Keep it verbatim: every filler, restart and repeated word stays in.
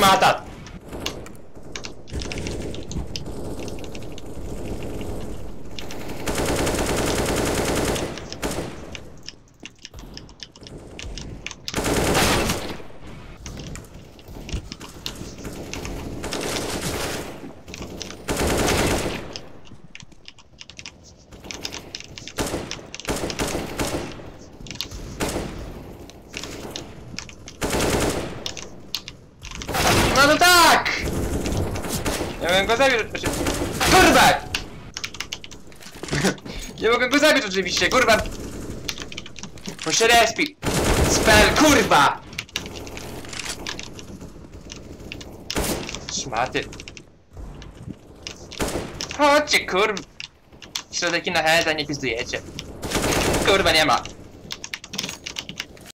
szmata! No to tak! Ja mogę go zabić... Kurwa! Nie mogę go zabić oczywiście, kurwa! Bo się respi! Spell, kurwa! Szmaty. Chodźcie, kurwa! Środeki na heada nie pizdujecie. Kurwa, nie ma.